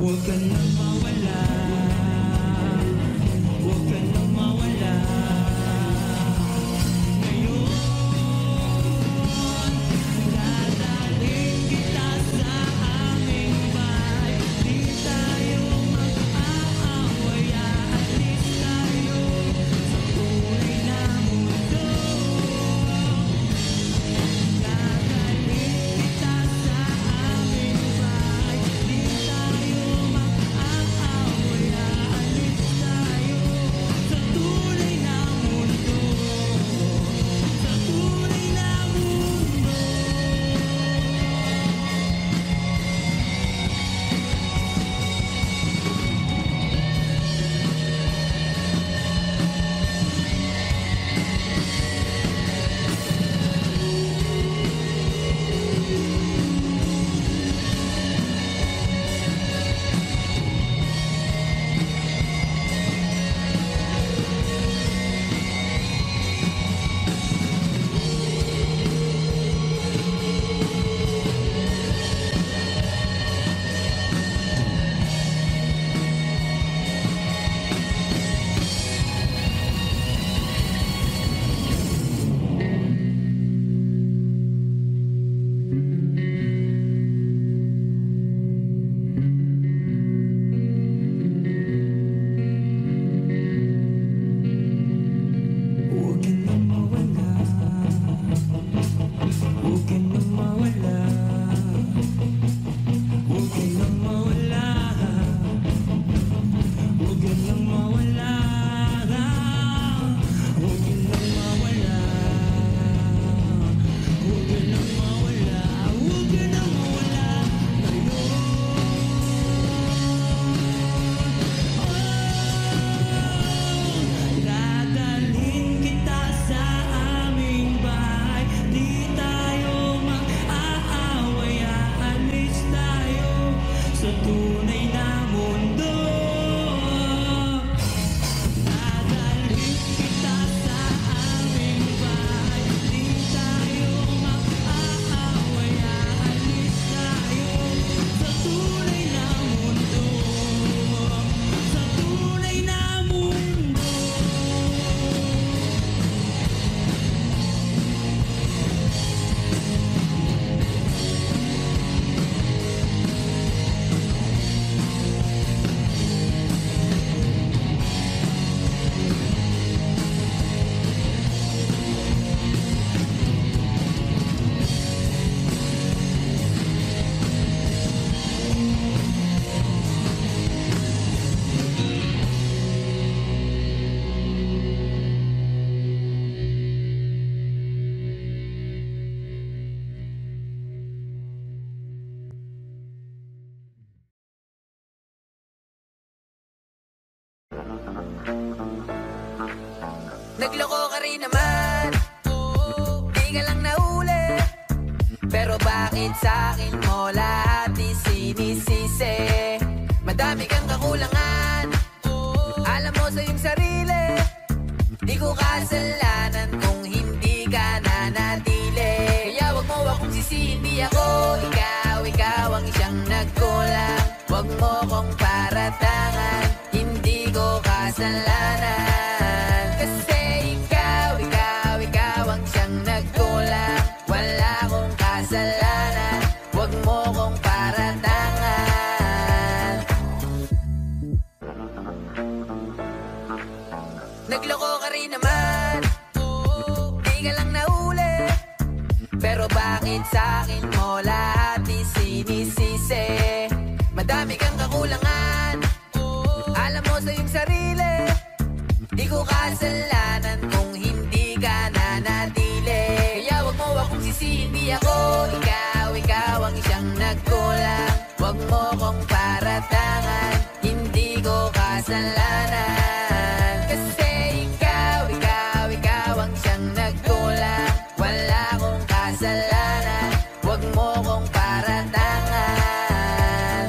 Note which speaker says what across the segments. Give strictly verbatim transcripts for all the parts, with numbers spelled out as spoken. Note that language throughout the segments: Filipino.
Speaker 1: Nagloko ka rin naman, di ka lang nahuli. Pero bakit sa'kin mo lahat isinisisi? Madami kang kakulangan, alam mo sa iyong sarili. Di ko kasalanan kung hindi ka nanatili. Kaya wag mo akong sisihin, di ako ikaw. Ikaw ang isang nagkulang. Wag mo kong paratangan, hindi ko kasalanan. Kasi ikaw, ikaw, ikaw ang siyang nagkulang. Wala akong kasalanan, wag mo kong paratangan. Nagloko ka rin naman, di ka lang nahuli. Pero bakit sa'kin mo lahat isinisisi? Madami kang kakulangan, alam mo sa iyong sarili. Di ko kasalanan kung hindi ka nanatili. Kaya wag mo akong sisihin, di ako ikaw. Ikaw ang isang nagkulang. Wag mo kong paratangan, hindi ko kasalanan. Kasi ikaw, ikaw, ikaw ang siyang nagkulang. Wala akong kasalanan, wag mo kong paratangan.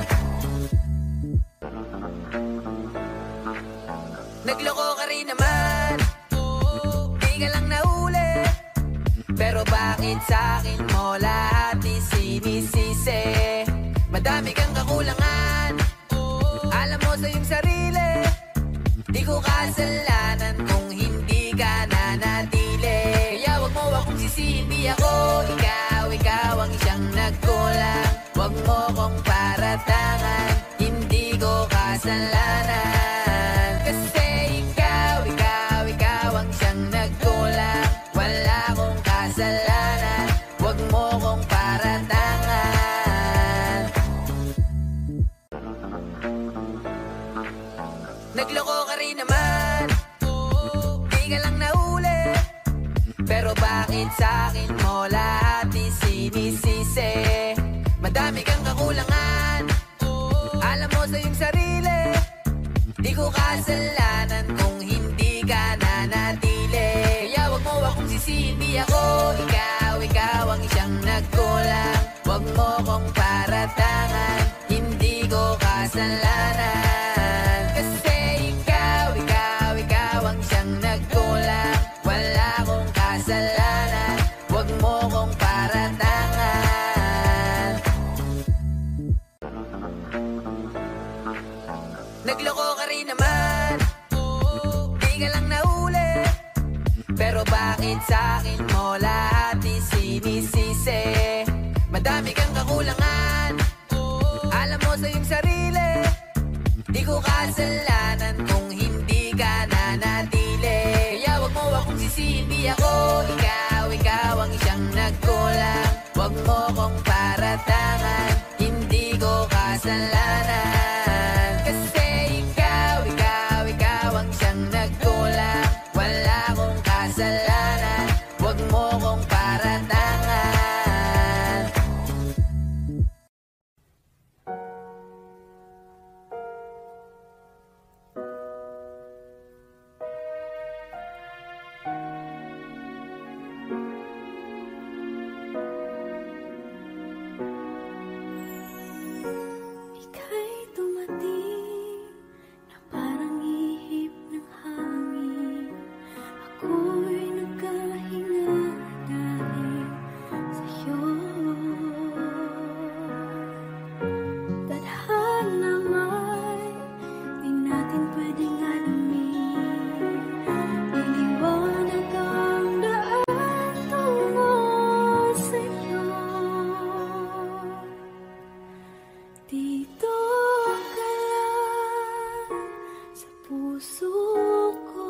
Speaker 1: Nagloko ka rin naman, di ka lang nahuli. Pero bakit sa'kin mo lahat isinisisi? Madami kang kakulangan, sa iyong sarili. Di ko kasalanan kung hindi ka nanatili. Kaya wag mo akong sisihin, di ako ikaw. Ikaw ang siyang nagkulang. Wag mo kong paratangan, hindi ko kasalanan. Kasi ikaw, ikaw, ikaw ang siyang nagkulang. Wala akong kasalanan, wag mo kong paratangan. Nagloko ka rin naman, di ka lang nahuli. Pero bakit sa'kin mo lahat isinisisi? Madami kang kakulangan, alam mo sa iyong sarili. Di ko kasalanan kung hindi ka nanatili. Kaya wag mo akong sisihin, di ako ikaw. Ikaw ang siyang nagkulang. Wag mo kong paratangan, hindi ko kasalanan. Kasi ikaw, ikaw, ikaw ang siyang nagkulang. Wala akong kasalanan, wag mo kong paratangan. Nagloko ka rin naman, di ka lang nahuli. Pero bakit sa'kin mo lahat isinisisi? Madami kang kakulangan, alam mo sa iyong sarili. Di ko kasalanan kung hindi ka nanatili. Kaya wag mo akong sisihin, di ako ikaw. Ikaw ang siyang nagkulang. Wag mo kong paratangan, hindi ko kasalanan. Kasi ikaw, ikaw, ikaw ang siyang nagkulang. Wala akong kasalanan, wag mo kong paratangan.
Speaker 2: Ika'y dumating na parang ihip ng hangin. Ako'y nagkahinga dahil sa'yo. Tadhana may di natin pwedeng alamin. Iniwanag ang daan tungo sa'yo. Dito ka lang sa puso ko.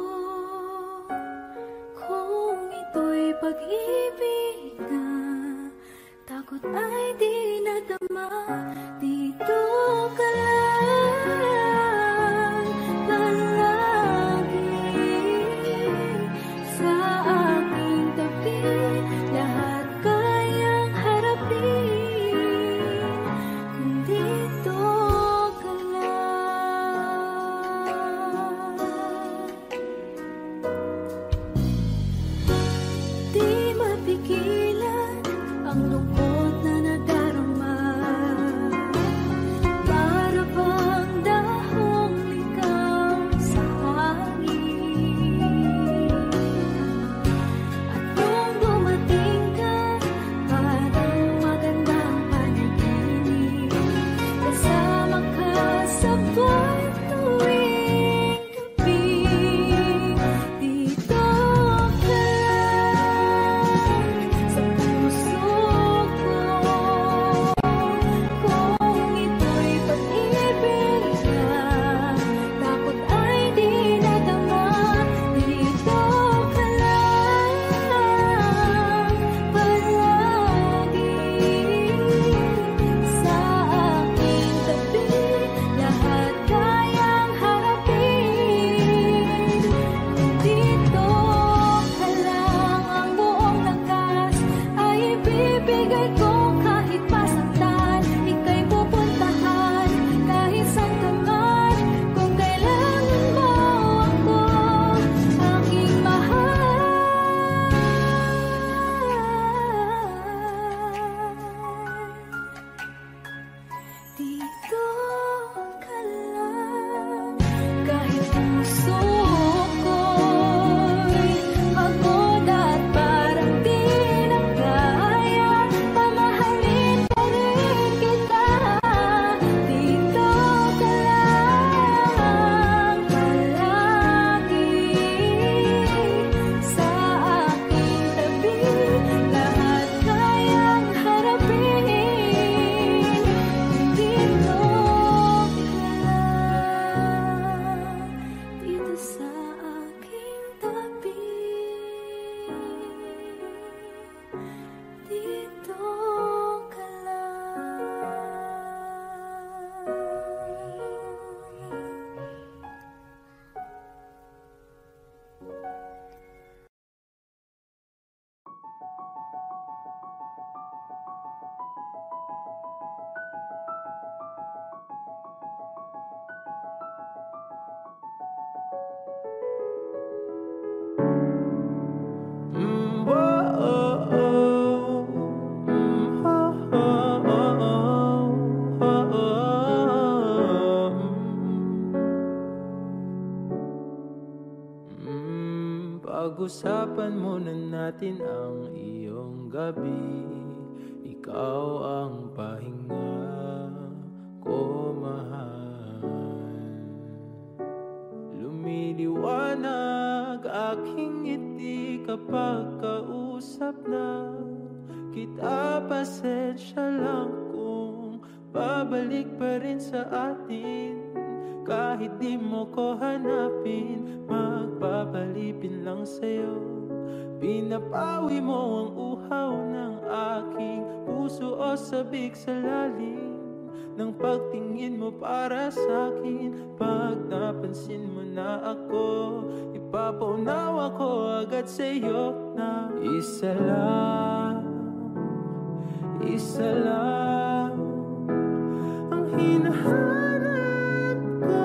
Speaker 2: Kung ito'y pag-ibig na takot ay di nadama. Dito ka lang palagi sa aking tabi. Lahat kayang harapin kung dito ka lang. Di mapigilan ang lungkot na nadarama. Para bang dahong likaw sa hangin. At nung dumating ka, parang magandang panaginip. Kasama ka sa buwan tuwing gabi. Dito ka lang sa puso ko. Kung ito'y pag-ibig na takot ay di nadama. Dito ka lang palagi sa aking tabi. Lahat
Speaker 3: Pag-usapan muna natin ang iyong gabi. Ikaw ang pahinga ko, mahal. Lumiliwanag aking ngiti kapag kausap na kita. Pasensya lang kung babalik pa rin sa atin. Kahit di mo ko hanapin, magpapalipin lang sa'yo. Pinapawi mo ang uhaw ng aking puso o sabik sa lalim ng pagtingin mo para sa'kin. Pag napansin mo na ako, ipapaunawa ko agad sa'yo na isa lang, isa lang ang hinahanap ko,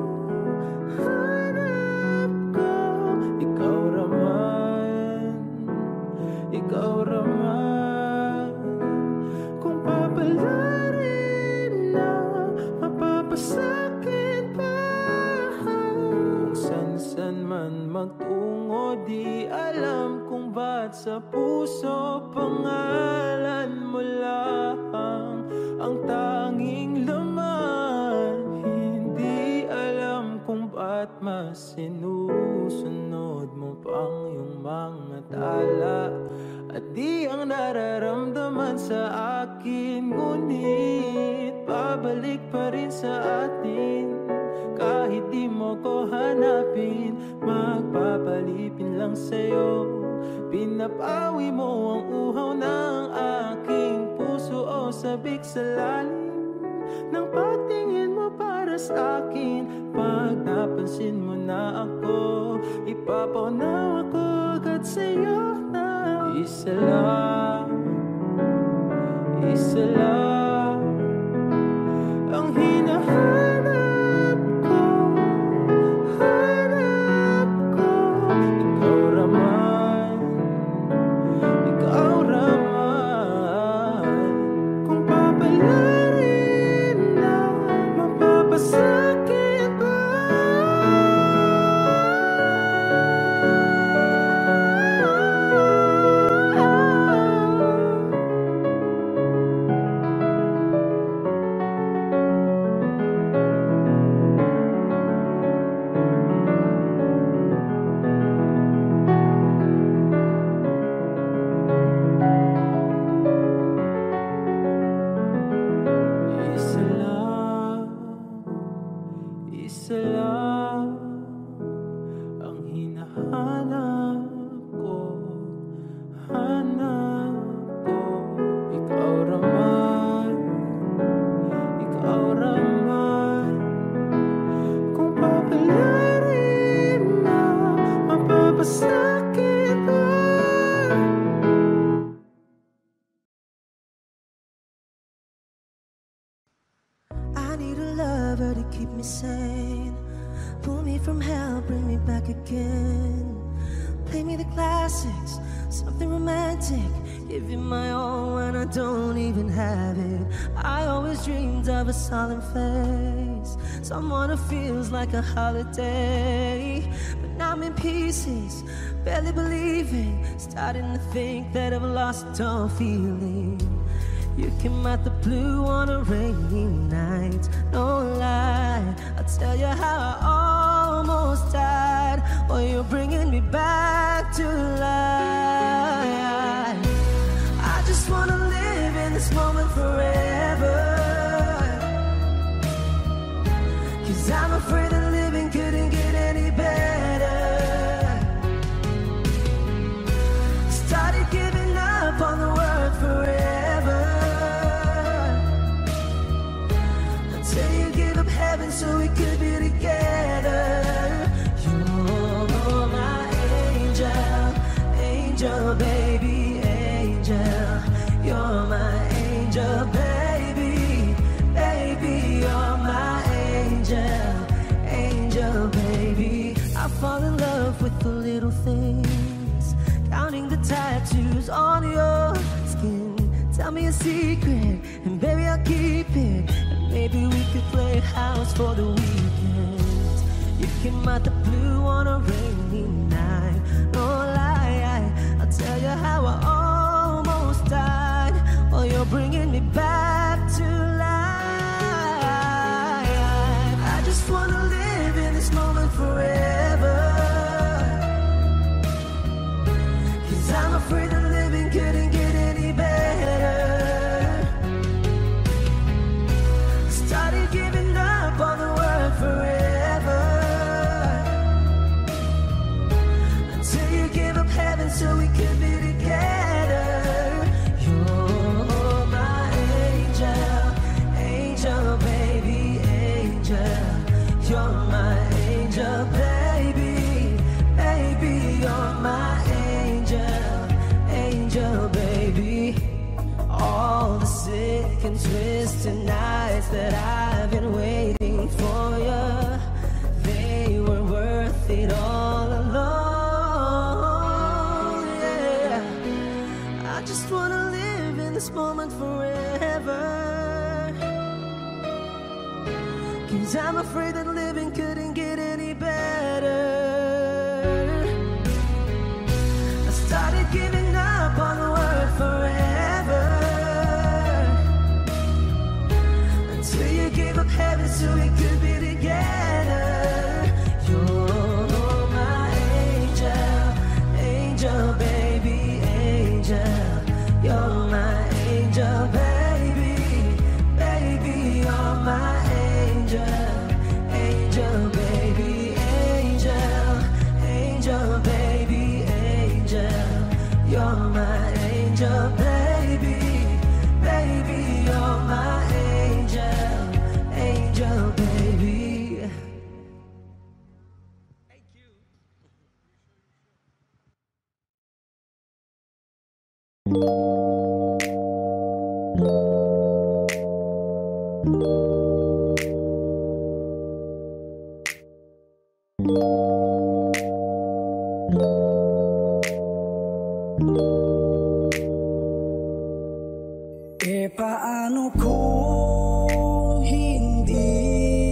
Speaker 3: hanap ko. Ikaw raman, ikaw raman. Kung papalarin na mapapasakit pa, kung san-san man magtungo, di alam kung ba't sa puso pangalan mo lang ang tanging laman. Hindi alam kung ba't mas sinusunod mo pang yung mga tala at di ang nararamdaman sa akin. Ngunit pabalik pa rin sa atin. Kahit di mo ko hanapin, magpapalipin lang sa'yo. Pinapawi mo ang uhaw ng aking puso o sabik sa lalim ng pagtingin mo para sa akin. Pag napansin mo na ako, ipapaunawa ko agad sa'yo na isa lang, isa lang ang hinahanap ko, hanap ko. Ikaw raman, ikaw raman. Kung papalarin na mapapasakit ba, isa lang, isa lang ang hinahanap ko, hanap ko. Ikaw raman, ikaw raman. Kung papalarin na mapapasakit ba,
Speaker 4: I need a lover to keep me sane. Pull me from hell, bring me back again. Play me the classics, something romantic. Give you my all when I don't even have it. I always dreamed of a solemn face, someone who feels like a holiday. But now I'm in pieces, barely believing, starting to think that I've lost all feeling. You came out the blue on a rainy night, no lie. I'll tell you how I almost died. Well, you're bringing me back to life. I just wanna live in this moment forever, 'cause I'm afraid that living couldn't get any better. Started giving up on the word forever, until you give up heaven so we could be together. You're my angel, angel baby, angel. You're my angel baby, baby. You're my angel, angel baby. I fall in love with the little things, counting the tattoos on your skin. Tell me a secret, and baby I'll keep it. And maybe we could play house for the weekend. You came out the blue on a rainy night, no I'll tell you how I almost died. Oh, you're bringing me back to life. I just wanna live in this moment forever, 'cause I'm afraid that living couldn't get any better. Started giving up on the word forever, until you gave up heaven so we could be together. You're my angel, angel baby, angel. You're my angel baby, baby. You're my angel, angel baby. All the sick and twisted nights that I've been waiting for you, they were worth it all alone. Yeah, I just wanna live in this moment forever, 'cause I'm afraid that living couldn't get any better. I started giving up on the word forever, until you gave up heaven so we could be together. You're my angel, angel baby, angel. You're my angel baby, baby. You're my angel, angel baby, angel, angel baby, angel. You're my angel baby, baby. You're my angel, angel baby.
Speaker 5: E paano kung hindi,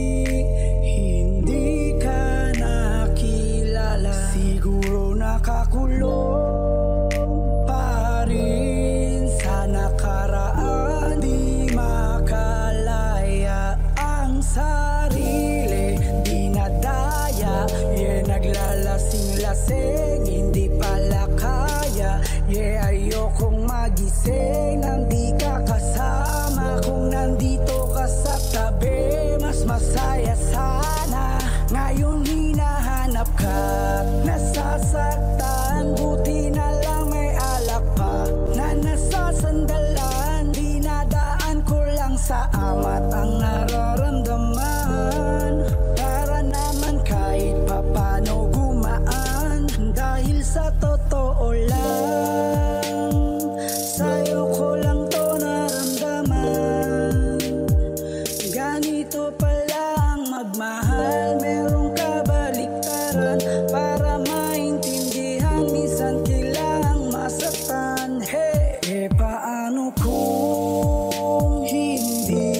Speaker 5: hindi ka nakilala? Siguro nakakulong pa rin sa nakaraan, di makalaya ang sarili, dinadaya. Yeah, naglalasing-lasing, hindi pala kaya. Yeah, ayokong magising nang di ka kasama. Kung nandito ka sa tabi, mas masaya sana. Ngayon hinahanap ka, nasasaktan. Buti na lang may alak pa na nasasandalan. Dinadaan ko lang sa amat ang nararamdaman, para naman kahit papano gumaan. Dahil sa totoo lang, sa'yo ko lang to naramdaman. Ganito pala ang magmahal, merong kabaliktaran. Para maintindihan, minsan kailangang masaktan. Hey, eh paano kung hindi,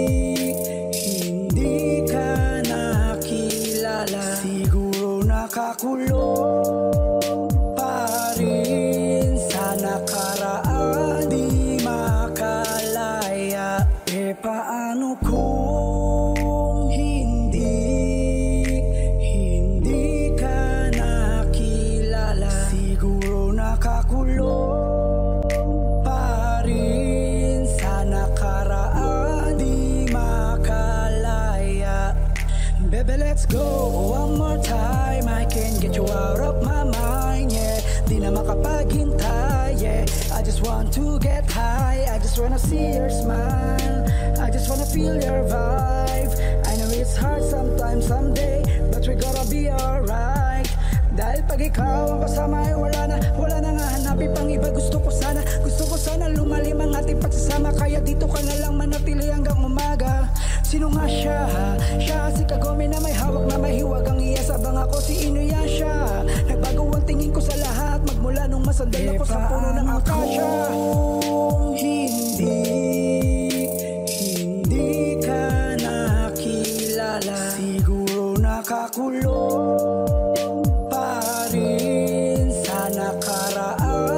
Speaker 5: hindi ka nakilala? Siguro nakakulong pa rin sa nakaraan, di makalaya. E paano kung hindi, hindi ka nakilala? Siguro nakakulong pa rin sa nakaraan, di makalaya. Baby, let's go one more time. I can't get you out of my mind, yeah. Di na makapaghintay, yeah. I just want to get high, I just wanna see your smile, I just wanna feel your vibe. I know it's hard sometimes, someday, but we gotta be alright. Dahil pag ikaw ang kasama ay wala na, wala na nga hanapin pang iba. Gusto ko sana, gusto ko sana lumalim ang ating pagsasama. Kaya dito ka na lang manatili hanggang umaga. Sino nga siya? Siya si Kagome na may hawak na may hiwag. Ang iyasabang ako si Inuyasha. Nagbago ang tingin ko sa lahat, magmula nung masandal ako sa puno ng akasya. Kung hindi, hindi ka nakilala, siguro nakakulong pa rin sa nakaraan.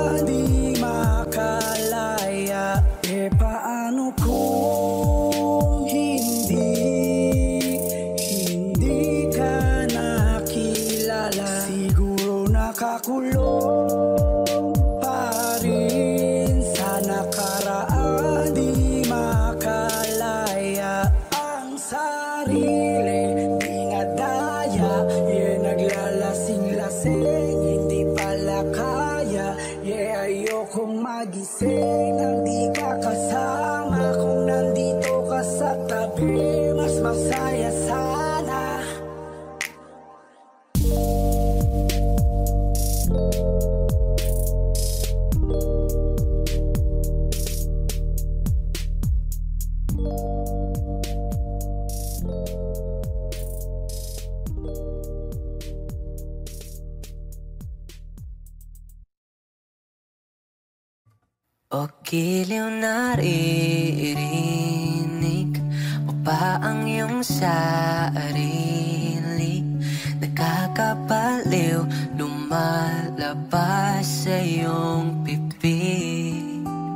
Speaker 5: sarili, di nga daya. Yeah, naglalasing-lasing, hindi pala kaya. Yeah, ayokong magising nang di ka kasama. Kung nandito ka sa tabi, mas masaya sana.
Speaker 1: O giliw naririnig mo ba ang iyong sarili? Nakakabaliw, lumalabas sa iyong bibig.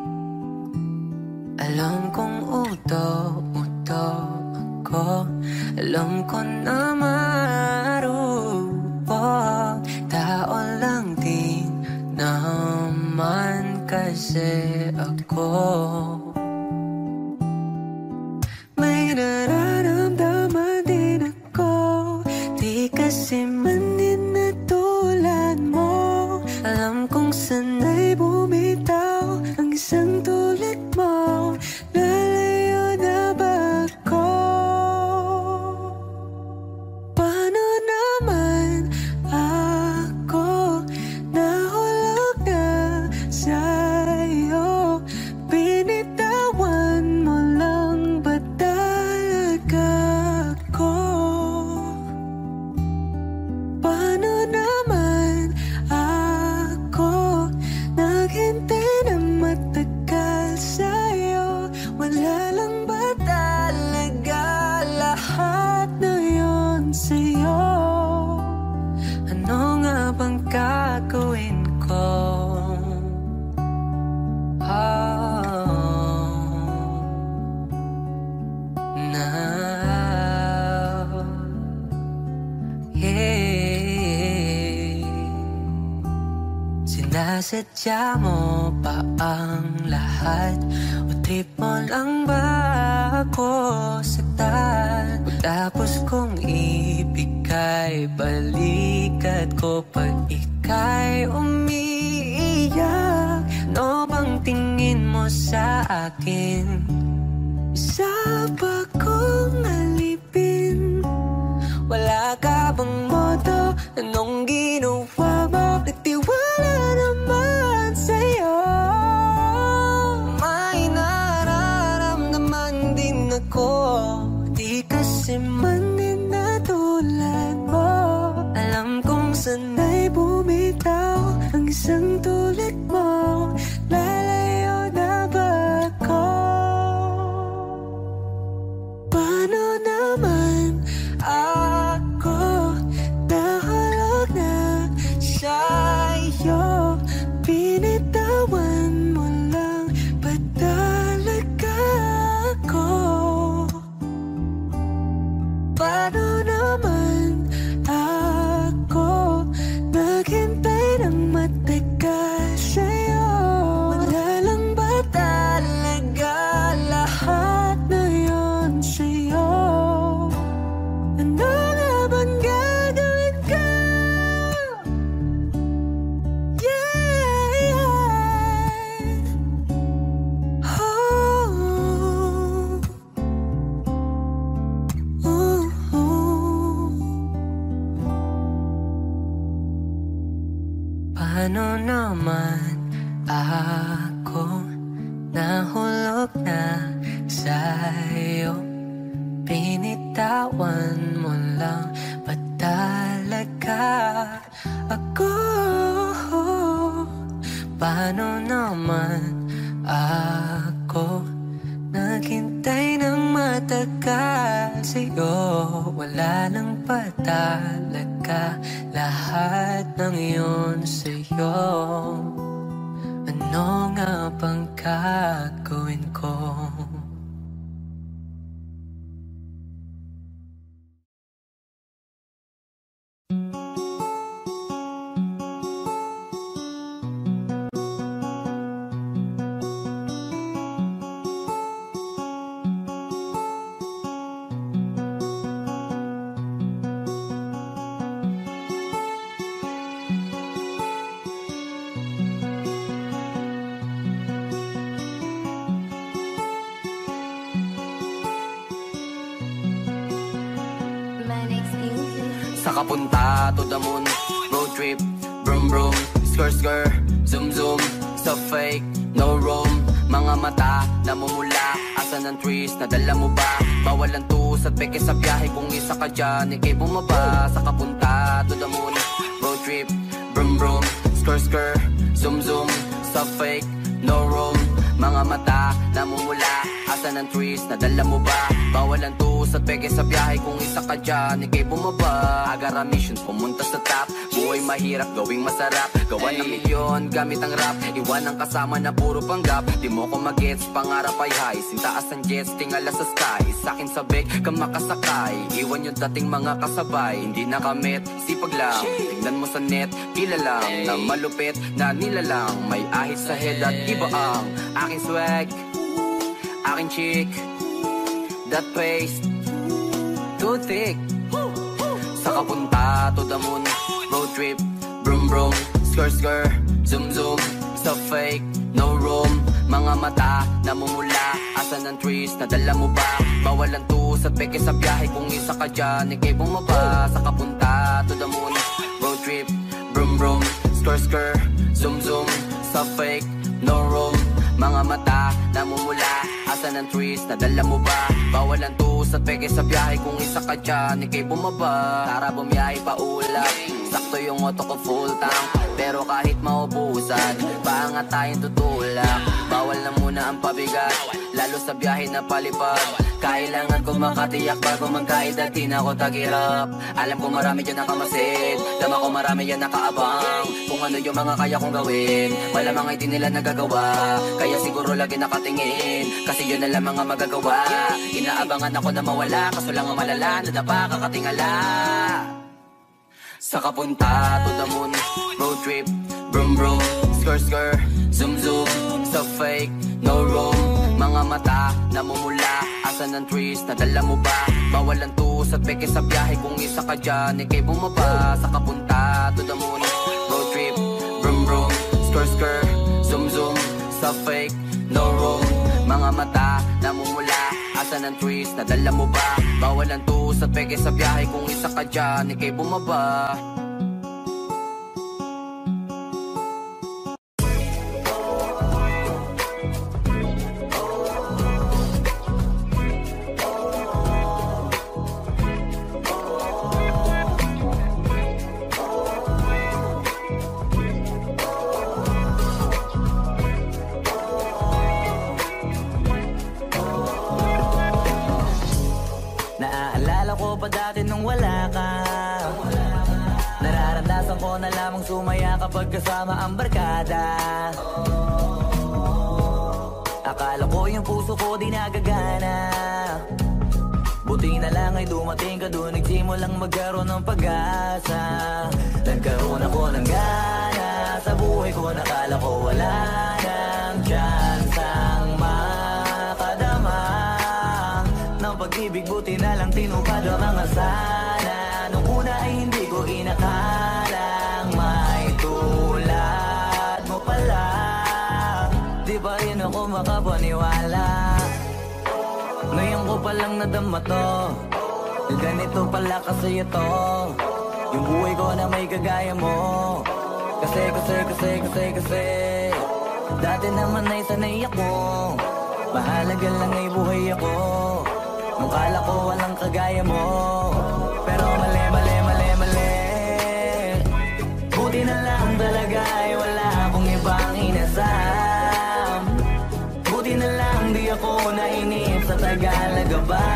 Speaker 1: Alam kong uto-uto ako, alam ko na marupok. Tao lang din naman kasi ako. May nararamdaman din ako, di kasi man din na tulad mo. Alam kong sanay bumitaw ang isang tulad mo. Lalayo na ba ako? Paano naman ako nahulog na sa'yo? Binitawan mo lang ba talaga ako? Paano naman ako naghintay na matagal sa'yo? Wala lang ba talaga lahat na yun sa'yo? Ano nga bang gagawin ko? Now, yeah. Sinasadya mo pa ang lahat? O trip mo lang ba ako saktan? Tapos kong ibigay balikat ko pag ika'y umiiyak. Ano bang tingin mo sa akin? Isa ba kong alipin? Wala ka bang moto? Anong ginawa mo? Nagtiwala naman sa'yo. May nararamdaman din ako, di kasi man din na tulad mo. Alam kong sanay bumitaw ang isang tulad mo. Lalayo na ba ako? Paano naman ako nahulog na sa'yo? Binitawan mo lang ba talaga ako? Paano naman ako naghintay ng matagal sa'yo? Wala lang ba talaga lahat na yun sa'yo? Ano nga bang gagawin ko? Yeah, yeah. Oh, oh, oh. Paano naman ako nahulog na sa'yo? Binitawan mo lang ba talaga ako? Paano naman ako naghintay ng matagal sa'yo? Wala lang ba talaga lahat ng iyon sa'yo? Ano nga bang gagawin ko? Saka punta to the moon. Road trip, brum brum, skr skr, zoom zoom. So fake, no room. Mga mata, namumula. Asan ang trees, nadala mo ba? Bawal ang tus at peke sa biyahe. Kung isa ka dyan, ikay bumaba. Saka punta to the moon. Road trip, brum brum, skr skr, zoom zoom. So fake, no room. Mga mata, namumula. Asan ang trees, nadala mo ba? Bawal ang tus at peke sa biyahe. Kung isa ka dyan, ikay bumaba. Agara mission, pumunta sa top. Buhay mahirap, gawing masarap. Gawa ng milyon, gamit ang rap. Iwan ang kasama na puro panggap. Di mo ko magets, pangarap ay high. Sintaas ang jets, tingala sa sky. Sa'kin sabik, ka makasakay. Iwan yung dating mga kasabay. Hindi nakamit, sipag lang. Tingnan mo sa net, kilalang na malupit na nilalang. May ahit sa head at iba ang aking swag, aking chick. That face, too thick. Saka punta to the moon. Road trip, brum brum, skr skr, zoom zoom. So fake, no room. Mga mata, namumula. Asan ang trees, nadala mo ba? Bawal ang tus at peke sa biyahe. Kung isa ka dyan, ikay bumaba. Saka punta to the moon. Road trip, brum brum, skr skr, zoom zoom. So fake, no room. Mga mata, namumula. Asan ang trees, nadala mo ba? Bawal ang tus at peke sa biyahe. Kung isa ka dyan, ikay bumaba. Tara bumiyahe pa ulap. Sakto yung auto ko full tank. Pero kahit maubusan, paangat tayong tutulak. Bawal na muna ang pabigat, lalo sa biyahe na palipad. Kailangan ko makatiyak bago magkaedad, di na ako tagirap. Alam ko marami dyan nakamasid, dama ko marami yan nakaabang. Kung ano yung mga kaya kong gawin, malamang ay di nila nagagawa. Kaya siguro lagi nakatingin, kasi yun na lang mga magagawa. Inaabangan ako na mawala, kaso lang ang malala, nadapa kakatingala. Saka punta to the moon. Road trip, brum brum, skr skr, zoom zoom. So fake, no room. Mga mata, namumula. Asan ang trees, nadala mo ba? Bawal ang tus at peke sa biyahe. Kung isa ka dyan, ikay bumaba. Saka punta to the moon. Road trip, brum brum, skr skr, zoom zoom. So fake, no room. Mga mata, namumula. Asan ang trees, nadala mo ba? Bawal ang tus at peke sa biyahe. Kung isa ka dyan, ikay bumaba. Dati nung wala ka, nararamdasan ko na lamang sumaya kapag kasama ang barkada. Akala ko yung puso ko di nagagana, buti na lang ay dumating ka doon, nagsimulang magkaroon ng pag-asa. Nagkaroon ako ng gana sa buhay ko, nakala ko wala nang chance ang makadama ng pag-ibig, buti na lang tinupad ang mga sana. Nung una ay hindi ko inakalang may tulad mo pala. Di pa rin ako makapaniwala, ngayon ko palang nadama to, ganito pala kasi ito yung buhay ko na may kagaya mo. Kasi, kasi, kasi, kasi, kasi dati naman ay sanay ako, mahalaga lang ay buhay ako. Nung kala ko walang kagaya mo, pero mali, mali, mali, mali. Buti na lang talaga ay wala akong ibang inasam. Buti na lang di ako nainip sa Tagalaga ba.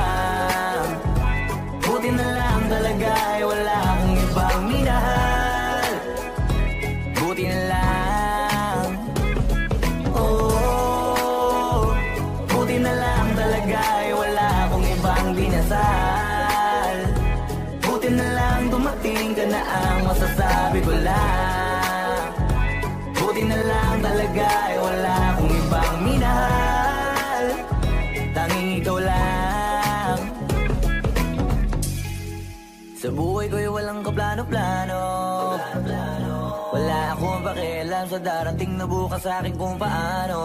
Speaker 1: Buti na lang talaga ay wala akong ibang minahal. Buti na lang, oh, buti na lang talaga ay wala akong ibang dinasal. Buti na lang dumating ka na ang masasabi ko lang. Buti na lang talaga ay wala akong ibang minahal, tanging ikaw lang. Sa buhay ko'y walang kaplano-plano, wala akong pakialam sa darating na bukas sa akin kung paano.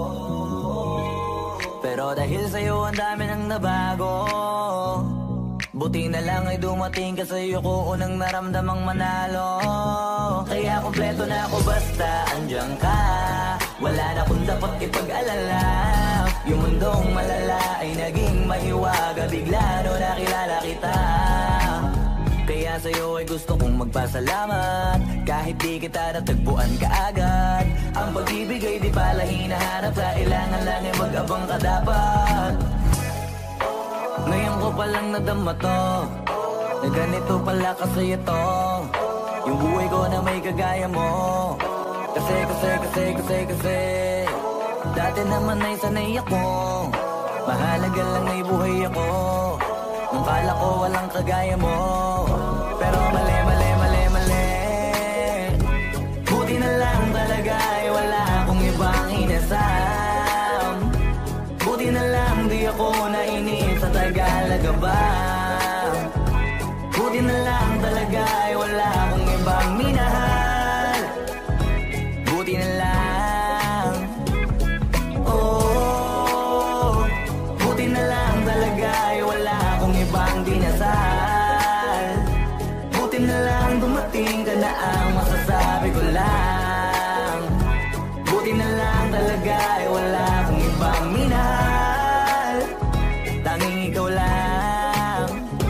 Speaker 1: Pero dahil sa'yo ang dami nang nabago, Buti na lang ay dumating ka sa'yo ko unang naramdamang manalo. Kaya kompleto na ako basta andyan ka. Wala na kung dapat ipag-alala. Yung mundong malala ay naging mahiwaga bigla no nakilala kita. Kaya sa'yo ay gusto kong magpasalamat. Kahit di kita natagpuan kaagad. Ang pag-ibig ay di pala hinahanap. Kailangan lang ay mag-abang ka dapat. Ngayon ko palang nadama to, na ganito pala kasi ito. Yung buhay ko na may kagaya mo. Kasi, kasi, kasi, kasi, kasi dati naman ay sanay ako. Mahalaga lang ay buhay ako. Nung kala ko walang kagaya mo. Pero mali, mali, mali, mali. Buti na lang talaga ay wala akong ibang inasam. Buti na lang di ako nainis sa Tagalaga ba. Buti na lang talaga ay wala akong ibang minahal. Buti na lang. Oh, buti na lang talaga ay wala akong ibang dinasal. Buti na lang dumating ka na ang masasabi ko lang. Buti na lang talaga ay wala akong ibang minahal. Tanging ikaw lang.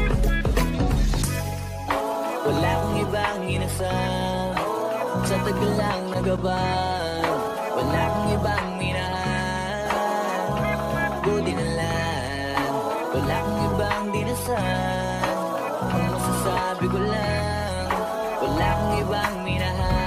Speaker 1: Wala akong ibang inasal. Sa tagal lang nagabang. Wala akong ibang minahal. Buti na lang. Wala akong ibang dinasal. Ang masasabi ko lang, wala akong ibang minahal.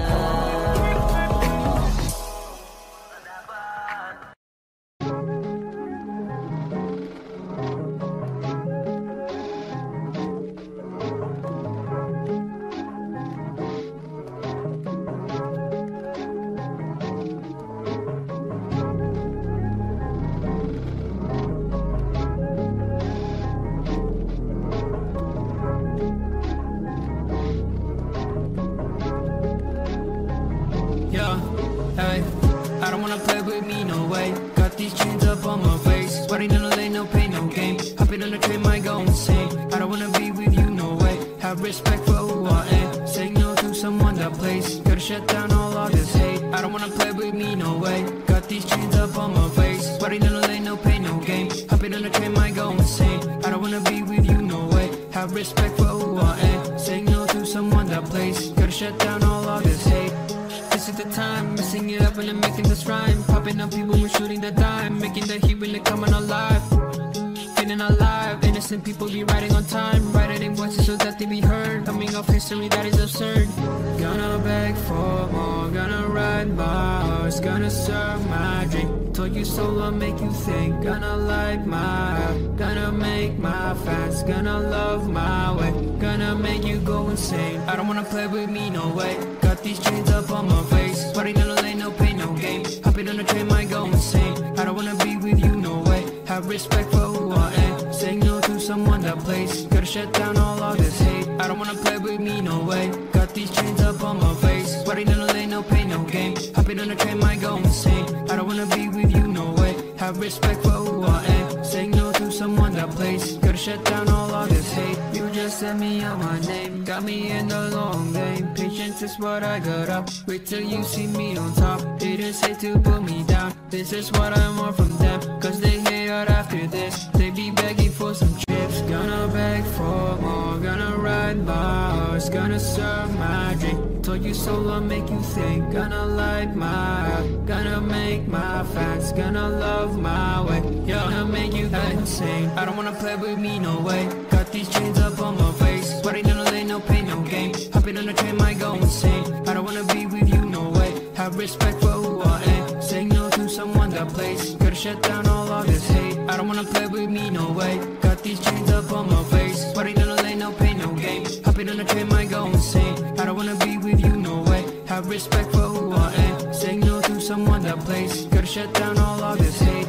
Speaker 3: Yeah, hey, I don't wanna play with me, no way. Got these chains up on my face. Sweating in the lane, no pain, no game. Hopping on the train, might go insane. I don't wanna be with you, no way. Have respect for who I am. Say no to someone that plays. Gotta shut down all of this hate. I don't wanna play with me, no way. Got these chains up on my face. Sweating in the lane, no pain, no game. Hopping on the train, might go insane. I don't wanna be with you, no way. Have respect for who I am. Say no to someone that plays. Gotta shut down all of this hate. This is the time, messing it up and I'm making this rhyme. Popping up people when shooting the dime. Making the heat when they're coming alive. Feeling alive, innocent people be riding on time. Writing in voices so that they be heard. Coming off history that is absurd. Gonna beg for more, gonna ride my horse. Gonna serve my drink. Told you so, I'll make you think. Gonna light my up, gonna make my fans. Gonna love my way, gonna make you go insane. I don't wanna play with me, no way. Got these chains up on my face. Sweating in the lane, no pain, no game. Hopping on the train, might go insane. I don't wanna be with you, no way. Have respect for who I am. Saying no to someone that plays. Gotta shut down all of this hate. I don't wanna play with me, no way. Got these chains up on my face. Sweating in the lane, no pain, no game. Hopping on the train, might go insane. I don't wanna be with you, no way. Have respect for who I am. Saying no to someone that plays. Gotta shut down all of this hate. You just sent me out my name. Got me in the long game. Patience is what I got up. Wait till you see me on top. Haters hate to put me down. This is what I want from them. Cause they hate out after this. They be begging for some chips. Gonna beg for more. Gonna ride my horse. Gonna serve my drink. Told you so, I'll make you think. Gonna light my up. Gonna make my fans. Gonna love my way. Gonna make you go insane. I don't wanna play with me, no way. Got these chains up on my face. Sweating in the lane, no pain, no game. Hopping on the train, might go insane. I don't wanna be with you, no way. Have respect for who I am. Saying no to someone that plays. Gotta shut down all of this hate. I don't wanna play with me, no way. Got these chains up on my face. Sweating in the lane, no pain, no game. Hopping on the train, might go insane. I don't wanna be with you, no way. Have respect for who I am. Saying no to someone that plays. Gotta shut down all of this hate.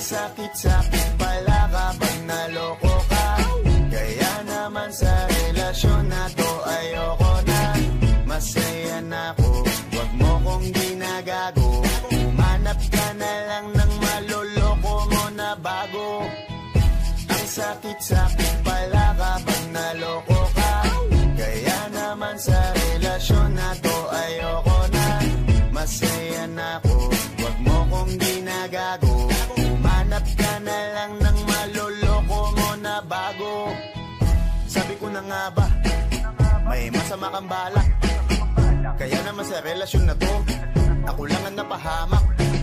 Speaker 6: sakit-sakit pala kapag naloko ka. Kaya naman sa relasyon na to ayoko na. Masaya na ako, wag mo kong ginagago. Umanap ka na lang ng maloloko mo na bago. Ang sakit-sakit pala kapag naloko ka. Kaya naman sa relasyon na to ayoko na. Masaya na ako, wag mo kong ginagago. Umanap ka na lang ng maloloko mo na bago. Sabi ko na nga ba, may masama kang balak. Kaya naman sa relasyon na to, ako lang ang napahamak.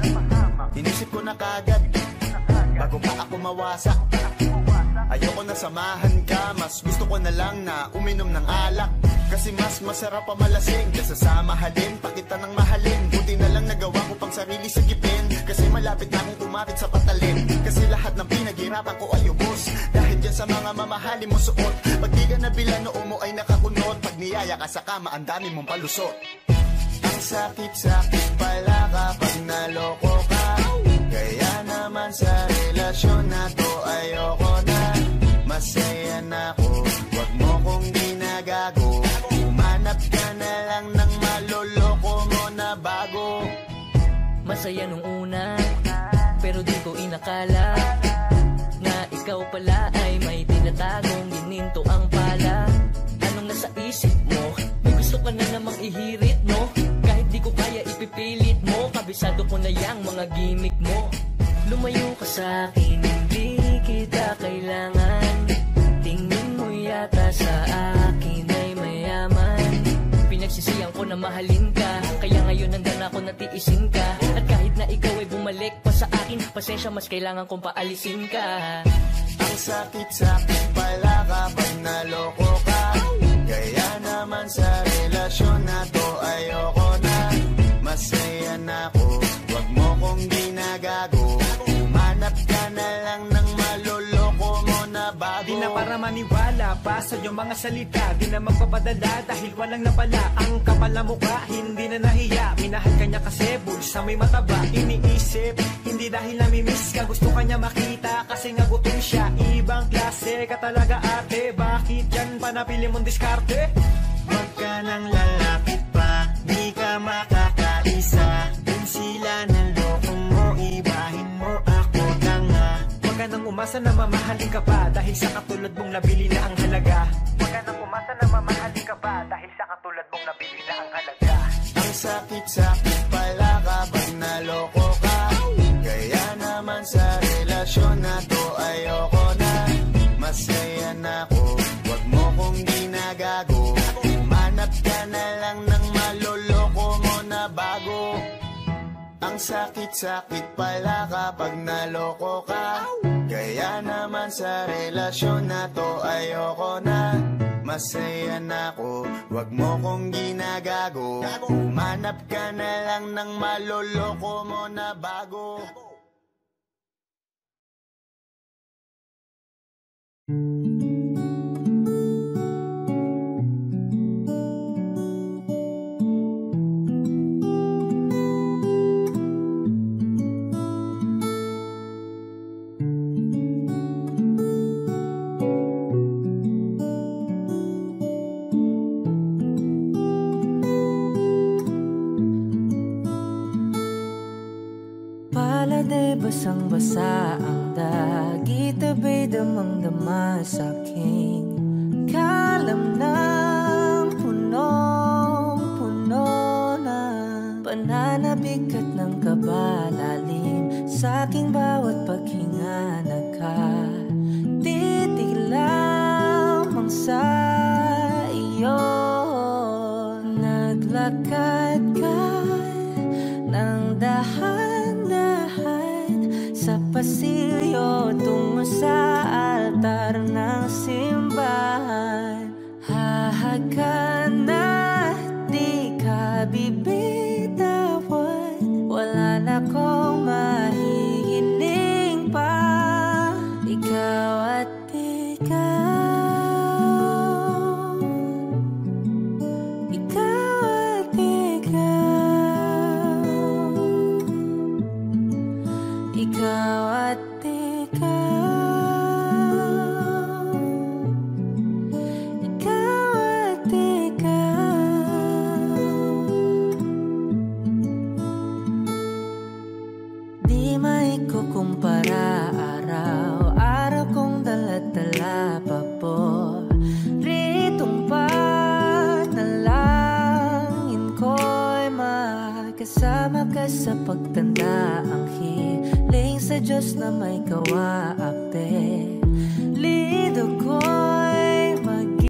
Speaker 6: Inisip ko na kagad, bago pa ako mawasak. Ayoko na samahan ka, mas gusto ko na lang na uminom ng alak. Kasi mas masarap pa malasing kaysa sa mahalin, pakita ng mahalin. Buti na lang nagawa ko pang sarili sa gipin. Kasi malapit na akong kumapit sa patalin. Kasi lahat ng pinaghirapan ko ay ubos dahil dyan sa mga mamahalin mo suot. Pag di ka nabila noo mo ay nakakunot. Pag niyaya ka sa kama, ang dami mong palusot. Ang sakit-sakit pala kapag naloko ka. Kaya naman sa relasyon na to ayoko na. Masaya na ako, wag mo kong ginagago. Umanap ka na lang ng maloloko mo na bago.
Speaker 7: Masaya nung una, pero di ko inakala na ikaw pala ay may tinatagong gininto ang pala. Anong nasa isip mo? May gusto ka na namang ihirit, no? Kahit di ko kaya ipipilit mo, kabisado ko na yang mga gimmick mo. Lumayo ka sa akin, hindi kita kailangan. Tingin mo yata sa akin ay mayaman. Pinagsisiyang ko na mahalin ka, kaya ngayon nandan ako natiisin ka. At kahit na ikaw ay bumalik pa sa akin, pasensya mas kailangan kong paalisin ka.
Speaker 6: Ang sakit-sakit pala kapag naloko ka. Kaya naman sa relasyon na to ayoko na. Masaya na ako, wag mo kong ginagago. Umanap ka na lang ng maloloko mo na bago.
Speaker 8: Di na para maniwala pa sa iyong mga salita. Di na magpapadala dahil walang napala. Ang kapal na mukha, hindi na nahiya. Minahal ka niya kasi bulsa may mataba. Iniisip, hindi dahil namimiss ka. Gusto ka niya makita kasi nga gutom siya. Ibang klase ka talaga ate. Bakit yan pa napili mong diskarte?
Speaker 6: Wag ka nang lalapit pa, di ka makakaisa. Dun sila ng loko mo, ibahin mo ako tanga.
Speaker 8: Wag ka nang umasa na mamahalin ka pa dahil sa katulad mong nabili na ang halaga. Wag ka nang umasa na mamahalin ka pa dahil sa katulad mong nabili na ang halaga.
Speaker 6: Ang sakit-sakit pala kapag naloko ka. Kaya naman sa relasyon na to ayoko na. Masaya na ako, wag mo kong ginagago. Umanap ka na lang ng maloloko mo na bago. Ang sakit-sakit pala kapag naloko ka. Kaya naman sa relasyon na to ayoko na. Masaya na ako, wag mo kong ginagago. Umanap ka na lang ng maloloko mo na bago.
Speaker 4: Pala'y basang-basa ang dagit, abay damang-dama sa'king kalam ng punong-puno na pananabik at ng kabalalim sa'king bawat paghinga. Nakatitig lamang sa iyo, naglakad ka ng dahan sa pasilyo tungo sa altar ng simbahan. Hahagan at di ka bibitawan. Wala na kong mahihiling pa. Ikaw at ikaw, ikaw at ikaw, ikaw at kasama ka sa pagtanda. Ang hiling sa Diyos na may kawa ako.